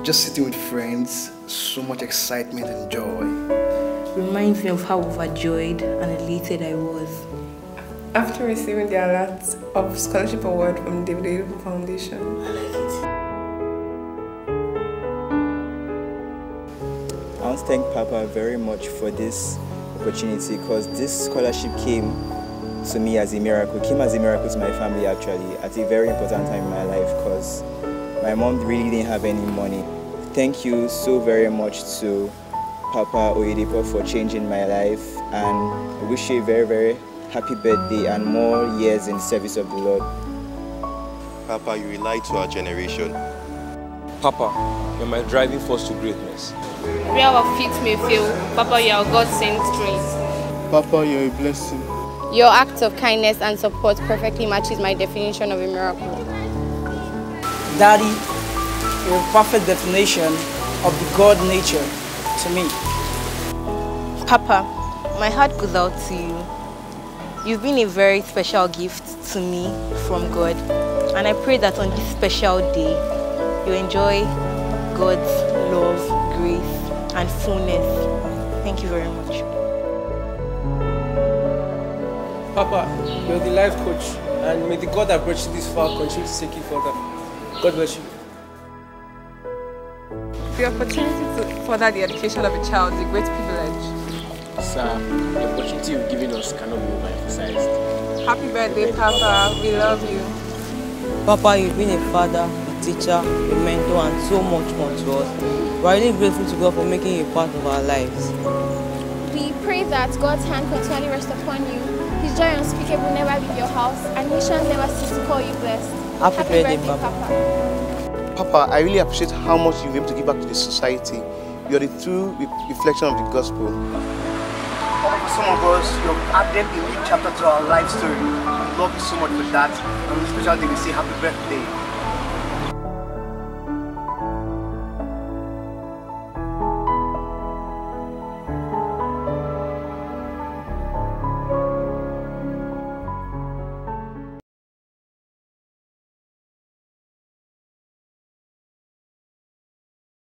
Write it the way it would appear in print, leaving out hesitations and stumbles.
Just sitting with friends, so much excitement and joy. Reminds me of how overjoyed and elated I was. After receiving the alert of scholarship award from the Oyedepo Foundation. I want to thank Papa very much for this opportunity, because this scholarship came to me as a miracle. It came as a miracle to my family actually at a very important time in my life, because my mom really didn't have any money. Thank you so very much to Papa Oyedepo for changing my life, and I wish you a very, very happy birthday and more years in the service of the Lord. Papa, you rely to our generation. Papa, you're my driving force to greatness. Where our feet may fail, Papa, you are God's sent strength. Papa, you're a blessing. Your act of kindness and support perfectly matches my definition of a miracle. Daddy, you're a perfect definition of the God nature to me. Papa, my heart goes out to you. You've been a very special gift to me from God, and I pray that on this special day, you enjoy God's love, grace, and fullness. Thank you very much. Papa, you're the life coach, and may the God that brought you this far continue to take you further. God bless you. The opportunity to further the education of a child is a great privilege. Sir, the opportunity you've given us cannot be overemphasized. Happy birthday, Papa. We love you. Papa, you've been a father, a teacher, a mentor, and so much more to us. We're really grateful to God for making you a part of our lives. We pray that God's hand continually rest upon you. His joy unspeakable never leave your house, and nations never cease to call you blessed. Happy birthday, Papa. Papa, I really appreciate how much you've been able to give back to the society. You're the true reflection of the gospel. For some of us, you've added a new chapter to our life story. We love you so much for that. And on this special day, we say happy birthday.